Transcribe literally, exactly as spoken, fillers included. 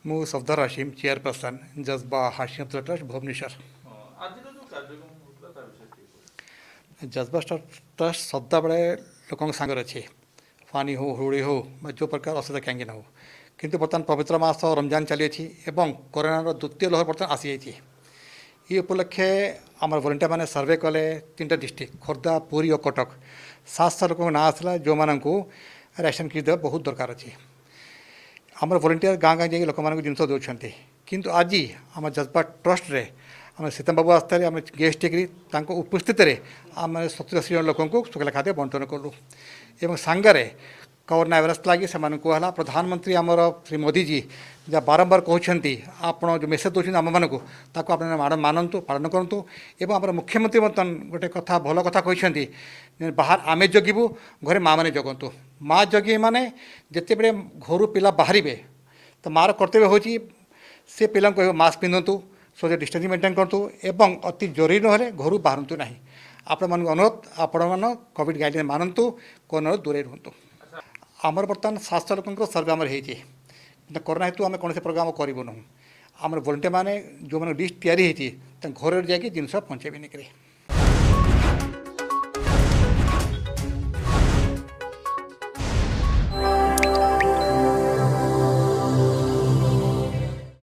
मु सफदर हाशिम चेयरपर्सन जज्बा हाशिम ट्रस्ट भुवनेश्वर। जज्बा ट्रस्ट सदाबले लोक सांगे अच्छे फानी हो हुड़ी हो जो प्रकार असुविधा कहीं हो किंतु बर्तमान पवित्र मास रमजान चली एवं कोरोना द्वितीय लहर बर्तमान आसी जाइए। ये उपलक्षे आम भलेंटियर मैंने सर्वे कले तीन टा डिस्ट्रिक्ट खोर्धा पुरी और कटक सात सौ लोक ना आसला जो मानू राशन किट देवा बहुत दरकार अच्छे। आम भलेंटियर गाँ गाँ जाइए लोक जिन दौरान किंतु आज आम जज्बा ट्रस्ट रे आम सीतम बाबू आस्था आम गेस्ट टेक उपस्थित आम सतुरी अशी जन लोक शुक्ला खाद्य बंटन कलु एवं सांगरे कोरोना वायरस लगी से कहला प्रधानमंत्री आमर श्री मोदी जी जहाँ बारंबार कहते आप जो मेसेज दूसरी आम मानक आप मानतु पालन करूँ एवं आम मुख्यमंत्री बर्तमान गोटे कथा भल कथा कहते बाहर आमे जगिबू घरे माँ मैंने जगतु माँ जगे मैंने जिते बड़े घर पिला बाहर तो मार कर्तव्य हो से पिला मास्क पिंधतु सोशल डिस्टेंसिंग मेंटेन करूँ एवं अति जरूरी ना घर बाहरतु ना आपण मान अनुरोध आपण मान कोविड गाइडलाइन मानतु कोरोना दूरे रुहतु। आमर बर्तमान सात सौ लोक सर्वे आमर हो कोरोना हेतु आम कौन प्रोग्राम करूँ आम वॉलंटियर मैंने जो मैंने लिस्ट तैयारी घर जाकि जिनस पहुँचे निकले।